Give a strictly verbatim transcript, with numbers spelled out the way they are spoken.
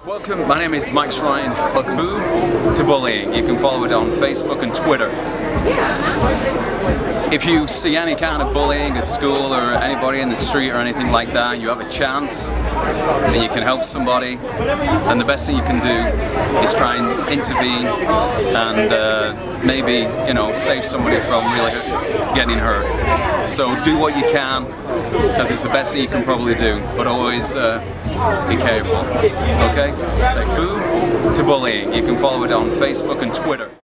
Welcome, my name is Mike Ryan. Welcome Boo to Bullying. You can follow it on Facebook and Twitter. If you see any kind of bullying at school or anybody in the street or anything like that, and you have a chance and you can help somebody, then the best thing you can do is try and intervene and uh, maybe, you know, save somebody from really getting hurt. So do what you can, because it's the best thing you can probably do, but always uh, be careful. Okay? Say Boo to Bullying. You can follow it on Facebook and Twitter.